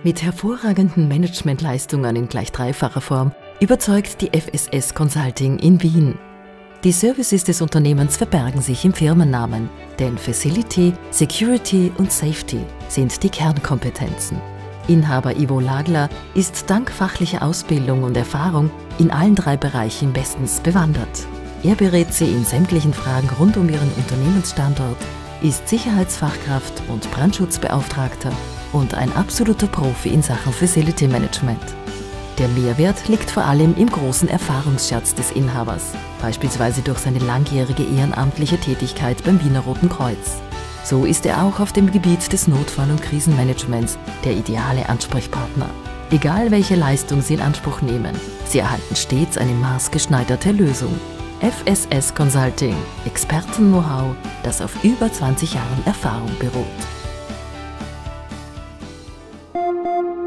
Mit hervorragenden Managementleistungen in gleich dreifacher Form überzeugt die FSS Consulting in Wien. Die Services des Unternehmens verbergen sich im Firmennamen, denn Facility, Security und Safety sind die Kernkompetenzen. Inhaber Ivo Lagler ist dank fachlicher Ausbildung und Erfahrung in allen drei Bereichen bestens bewandert. Er berät Sie in sämtlichen Fragen rund um Ihren Unternehmensstandort, ist Sicherheitsfachkraft und Brandschutzbeauftragter und ein absoluter Profi in Sachen Facility Management. Der Mehrwert liegt vor allem im großen Erfahrungsschatz des Inhabers, beispielsweise durch seine langjährige ehrenamtliche Tätigkeit beim Wiener Roten Kreuz. So ist er auch auf dem Gebiet des Notfall- und Krisenmanagements der ideale Ansprechpartner. Egal welche Leistung Sie in Anspruch nehmen, Sie erhalten stets eine maßgeschneiderte Lösung. FSS Consulting, Experten-Know-how, das auf über 20 Jahren Erfahrung beruht.